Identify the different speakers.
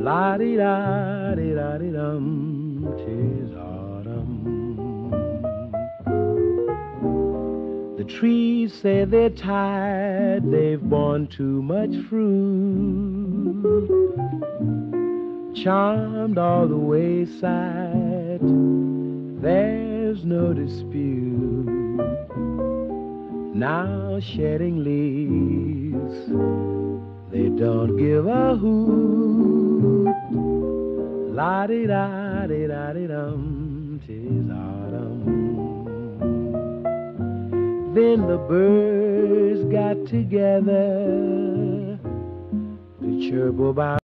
Speaker 1: La-di-da-di-da-di-dum, 'tis autumn. The trees say they're tired, they've borne too much fruit. Charmed all the wayside, there's no dispute. Now shedding leaves, they don't give a hoot. La-di-da-di-da-di-dum, 'tis autumn. Then the birds got together to chirp about